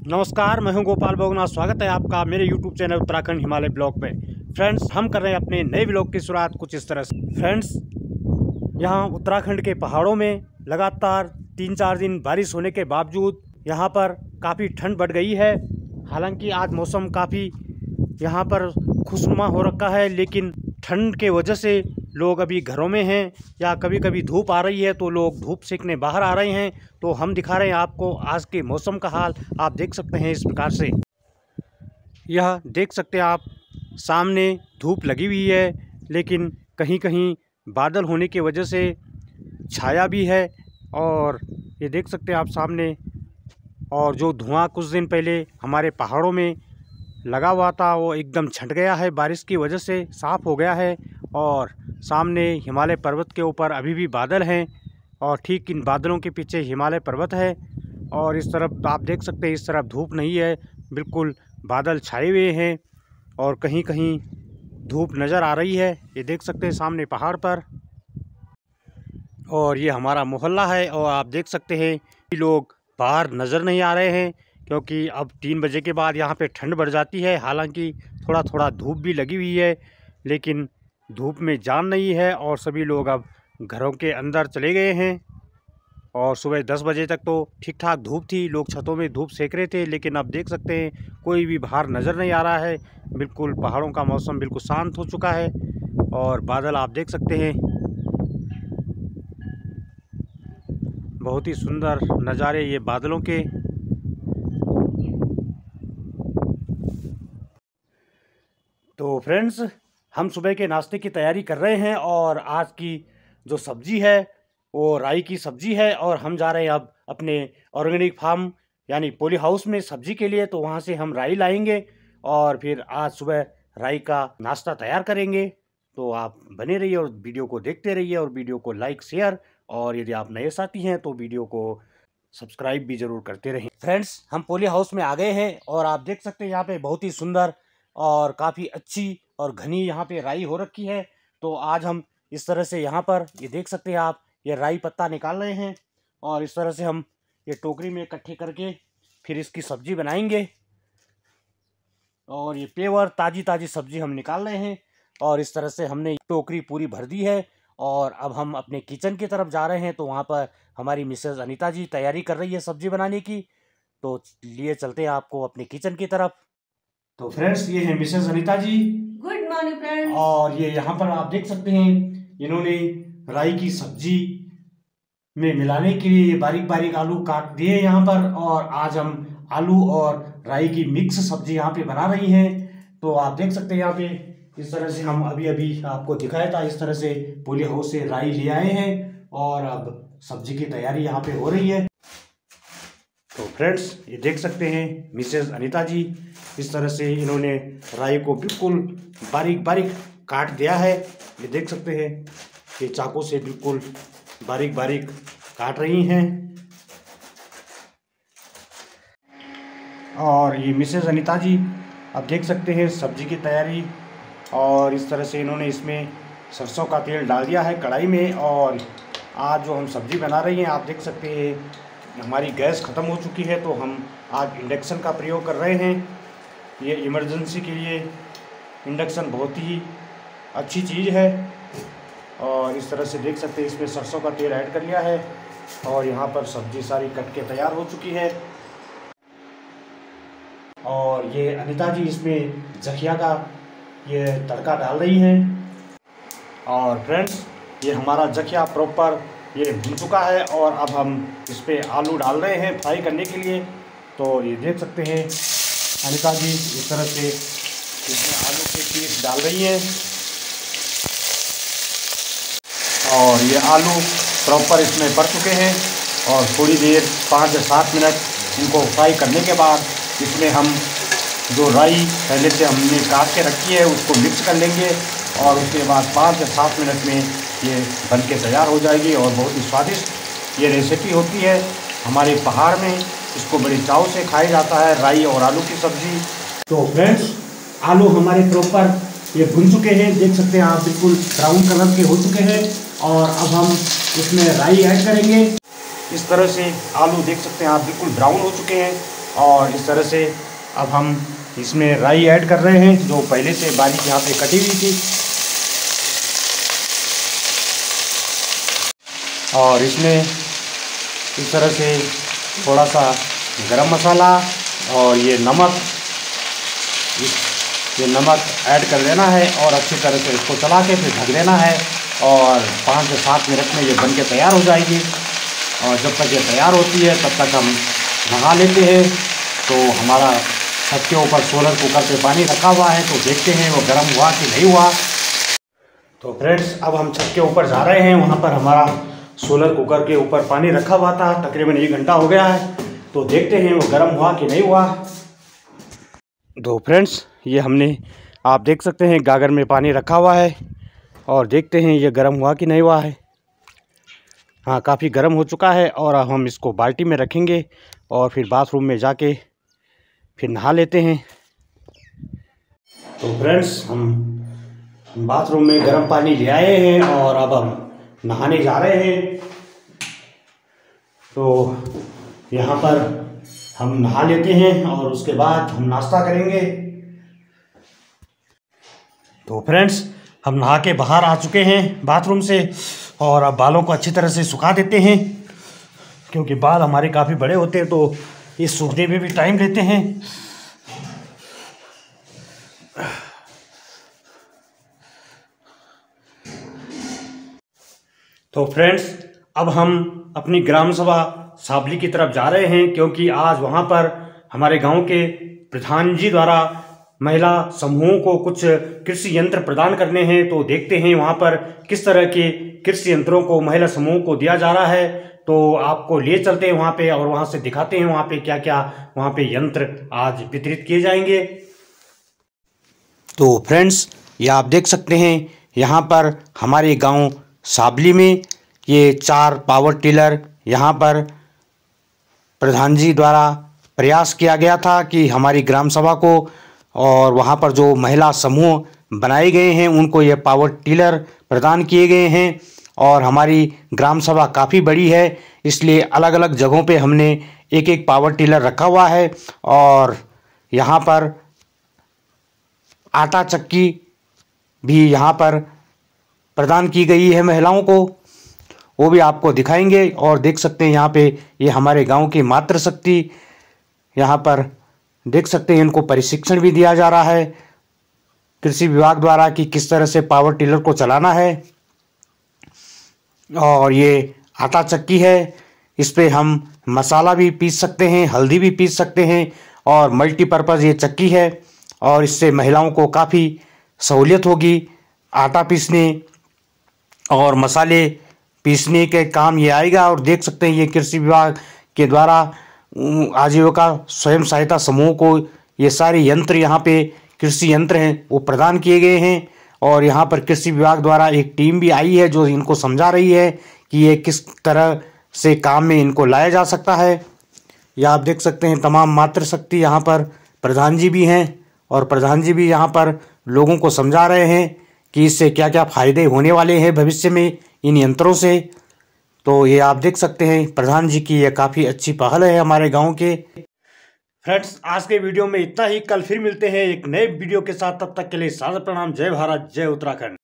नमस्कार, मैं हूं गोपाल बोगना। स्वागत है आपका मेरे YouTube channel Uttarakhand Himalaya blog पे। फ्रेंड्स, हम कर रहे हैं अपने नए ब्लॉग की शुरुआत कुछ इस तरह से। फ्रेंड्स, यहां उत्तराखंड के पहाड़ों में लगातार 3-4 दिन बारिश होने के बावजूद यहां पर काफ़ी ठंड बढ़ गई है। हालांकि आज मौसम काफ़ी यहां पर खुशनुमा हो रखा है, लेकिन ठंड के वजह से लोग अभी घरों में हैं या कभी कभी धूप आ रही है तो लोग धूप सेकने बाहर आ रहे हैं। तो हम दिखा रहे हैं आपको आज के मौसम का हाल। आप देख सकते हैं इस प्रकार से, यह देख सकते हैं आप, सामने धूप लगी हुई है, लेकिन कहीं कहीं बादल होने की वजह से छाया भी है। और ये देख सकते हैं आप सामने, और जो धुआं कुछ दिन पहले हमारे पहाड़ों में लगा हुआ था वो एकदम छंट गया है, बारिश की वजह से साफ़ हो गया है। और सामने हिमालय पर्वत के ऊपर अभी भी बादल हैं, और ठीक इन बादलों के पीछे हिमालय पर्वत है। और इस तरफ आप देख सकते हैं, इस तरफ धूप नहीं है, बिल्कुल बादल छाए हुए हैं और कहीं कहीं धूप नज़र आ रही है। ये देख सकते हैं सामने पहाड़ पर, और ये हमारा मोहल्ला है। और आप देख सकते हैं कि लोग बाहर नज़र नहीं आ रहे हैं, क्योंकि अब 3 बजे के बाद यहाँ पे ठंड बढ़ जाती है। हालांकि थोड़ा थोड़ा धूप भी लगी हुई है, लेकिन धूप में जान नहीं है, और सभी लोग अब घरों के अंदर चले गए हैं। और सुबह 10 बजे तक तो ठीक ठाक धूप थी, लोग छतों में धूप सेक रहे थे, लेकिन अब देख सकते हैं कोई भी बाहर नज़र नहीं आ रहा है। बिल्कुल पहाड़ों का मौसम बिल्कुल शांत हो चुका है, और बादल आप देख सकते हैं, बहुत ही सुंदर नज़ारे ये बादलों के। तो फ्रेंड्स, हम सुबह के नाश्ते की तैयारी कर रहे हैं, और आज की जो सब्ज़ी है वो राई की सब्ज़ी है। और हम जा रहे हैं अब अपने ऑर्गेनिक फार्म यानी पॉली हाउस में सब्ज़ी के लिए। तो वहाँ से हम राई लाएंगे और फिर आज सुबह राई का नाश्ता तैयार करेंगे। तो आप बने रहिए और वीडियो को देखते रहिए, और वीडियो को लाइक शेयर, और यदि आप नए साथी हैं तो वीडियो को सब्सक्राइब भी ज़रूर करते रहें। फ्रेंड्स, हम पॉली हाउस में आ गए हैं, और आप देख सकते हैं यहाँ पे बहुत ही सुंदर और काफ़ी अच्छी और घनी यहाँ पे राई हो रखी है। तो आज हम इस तरह से यहाँ पर ये देख सकते हैं आप, ये राई पत्ता निकाल रहे हैं, और इस तरह से हम ये टोकरी में इकट्ठे करके फिर इसकी सब्ज़ी बनाएंगे। और ये पेवर ताज़ी ताज़ी सब्ज़ी हम निकाल रहे हैं, और इस तरह से हमने टोकरी पूरी भर दी है। और अब हम अपने किचन की तरफ जा रहे हैं, तो वहाँ पर हमारी मिसेज़ अनीता जी तैयारी कर रही है सब्ज़ी बनाने की। तो लिए चलते हैं आपको अपने किचन की तरफ। तो फ्रेंड्स, ये है Mrs Anita ji. Good morning friends. और ये यहाँ पर आप देख सकते हैं, इन्होंने राई की सब्जी में मिलाने के लिए ये बारीक बारीक आलू काट दिए यहाँ पर, और आज हम आलू और राई की मिक्स सब्जी यहाँ पे बना रही हैं। तो आप देख सकते हैं यहाँ पे इस तरह से हम अभी अभी आपको दिखाया था, इस तरह से पॉली हाउस से राई ले आए हैं, और अब सब्जी की तैयारी यहाँ पे हो रही है। तो फ्रेंड्स, ये देख सकते हैं मिसेज़ अनीता जी, इस तरह से इन्होंने राई को बिल्कुल बारीक बारीक काट दिया है। ये देख सकते हैं, ये चाकू से बिल्कुल बारीक बारीक काट रही हैं। और ये मिसेज़ अनीता जी, आप देख सकते हैं सब्जी की तैयारी, और इस तरह से इन्होंने इसमें सरसों का तेल डाल दिया है कढ़ाई में। और आज जो हम सब्ज़ी बना रही हैं, आप देख सकते हैं हमारी गैस ख़त्म हो चुकी है, तो हम आज इंडक्शन का प्रयोग कर रहे हैं। ये इमरजेंसी के लिए इंडक्शन बहुत ही अच्छी चीज़ है। और इस तरह से देख सकते हैं इसमें सरसों का तेल ऐड कर लिया है, और यहाँ पर सब्ज़ी सारी कट के तैयार हो चुकी है। और ये अनीता जी इसमें जखिया का ये तड़का डाल रही हैं। और फ्रेंड्स, ये हमारा जखिया प्रॉपर ये भुन चुका है, और अब हम इस पर आलू डाल रहे हैं फ्राई करने के लिए। तो ये देख सकते हैं अनीता जी इस तरह से इसमें आलू के पीस डाल रही हैं, और ये आलू प्रॉपर इसमें पड़ चुके हैं। और थोड़ी देर 5 या 7 मिनट इनको फ्राई करने के बाद इसमें हम जो राई पहले से हमने काट के रखी है उसको मिक्स कर लेंगे, और उसके बाद 5 या 7 मिनट में ये बन के तैयार हो जाएगी। और बहुत ही स्वादिष्ट ये रेसिपी होती है। हमारे पहाड़ में इसको बड़ी चाव से खाया जाता है, राई और आलू की सब्ज़ी। तो फ्रेंड्स, आलू हमारे प्रॉपर ये भुन चुके हैं, देख सकते हैं आप, बिल्कुल ब्राउन कलर के हो चुके हैं। और अब हम इसमें राई ऐड करेंगे। इस तरह से आलू देख सकते हैं आप बिल्कुल ब्राउन हो चुके हैं, और इस तरह से अब हम इसमें राई ऐड कर रहे हैं जो पहले से बारीक यहाँ पे कटी हुई थी। और इसमें इस तरह से थोड़ा सा गरम मसाला और ये नमक ऐड कर देना है और अच्छी तरह से इसको चला के फिर ढक देना है और 5 से 7 मिनट में ये बन के तैयार हो जाएगी। और जब तक ये तैयार होती है तब तक हम नहा लेते हैं। तो हमारा छत के ऊपर सोलर कुकर पे पानी रखा हुआ है, तो देखते हैं वो गर्म हुआ कि नहीं हुआ। तो फ्रेंड्स अब हम छत के ऊपर जा रहे हैं। वहाँ पर हमारा सोलर कुकर के ऊपर पानी रखा हुआ था, तकरीबन 1 घंटा हो गया है। तो देखते हैं वो गर्म हुआ कि नहीं हुआ। तो फ्रेंड्स ये हमने, आप देख सकते हैं गागर में पानी रखा हुआ है और देखते हैं ये गर्म हुआ कि नहीं हुआ है। हाँ, काफ़ी गर्म हो चुका है और अब हम इसको बाल्टी में रखेंगे और फिर बाथरूम में जाके फिर नहा लेते हैं। तो फ्रेंड्स हम बाथरूम में गर्म पानी ले आए हैं और अब हम नहाने जा रहे हैं। तो यहाँ पर हम नहा लेते हैं और उसके बाद हम नाश्ता करेंगे। तो फ्रेंड्स हम नहा के बाहर आ चुके हैं बाथरूम से और अब बालों को अच्छी तरह से सुखा देते हैं, क्योंकि बाल हमारे काफ़ी बड़े होते हैं तो ये सूखने में भी टाइम लेते हैं। तो फ्रेंड्स अब हम अपनी ग्राम सभा साबली की तरफ जा रहे हैं, क्योंकि आज वहाँ पर हमारे गांव के प्रधान जी द्वारा महिला समूहों को कुछ कृषि यंत्र प्रदान करने हैं। तो देखते हैं वहाँ पर किस तरह के कृषि यंत्रों को महिला समूह को दिया जा रहा है। तो आपको ले चलते हैं वहाँ पे और वहाँ से दिखाते हैं वहाँ पे क्या क्या वहाँ पे यंत्र आज वितरित किए जाएंगे। तो फ्रेंड्स ये आप देख सकते हैं यहाँ पर हमारे गांव साबली में ये 4 पावर टिलर यहाँ पर प्रधान जी द्वारा प्रयास किया गया था कि हमारी ग्राम सभा को और वहाँ पर जो महिला समूह बनाए गए हैं उनको ये पावर टिलर प्रदान किए गए हैं। और हमारी ग्राम सभा काफ़ी बड़ी है, इसलिए अलग अलग जगहों पे हमने एक एक पावर टिलर रखा हुआ है। और यहाँ पर आटा चक्की भी यहाँ पर प्रदान की गई है महिलाओं को, वो भी आपको दिखाएंगे। और देख सकते हैं यहाँ पे ये हमारे गांव की मातृशक्ति, यहाँ पर देख सकते हैं इनको प्रशिक्षण भी दिया जा रहा है कृषि विभाग द्वारा कि किस तरह से पावर टिलर को चलाना है। और ये आटा चक्की है, इस पे हम मसाला भी पीस सकते हैं, हल्दी भी पीस सकते हैं और मल्टीपर्पज़ ये चक्की है। और इससे महिलाओं को काफ़ी सहूलियत होगी आटा पीसने और मसाले पीसने के काम ये आएगा। और देख सकते हैं ये कृषि विभाग के द्वारा आजीविका स्वयं सहायता समूह को ये सारे यंत्र, यहाँ पे कृषि यंत्र हैं वो प्रदान किए गए हैं। और यहाँ पर कृषि विभाग द्वारा एक टीम भी आई है जो इनको समझा रही है कि ये किस तरह से काम में इनको लाया जा सकता है। या आप देख सकते हैं तमाम मातृशक्ति यहाँ पर प्रधान जी भी हैं और प्रधान जी भी यहाँ पर लोगों को समझा रहे हैं कि इससे क्या क्या फ़ायदे होने वाले हैं भविष्य में इन यंत्रों से। तो ये आप देख सकते हैं प्रधान जी की ये काफ़ी अच्छी पहल है हमारे गांव के। फ्रेंड्स आज के वीडियो में इतना ही, कल फिर मिलते हैं एक नए वीडियो के साथ। तब तक के लिए सादर प्रणाम। जय भारत, जय उत्तराखंड।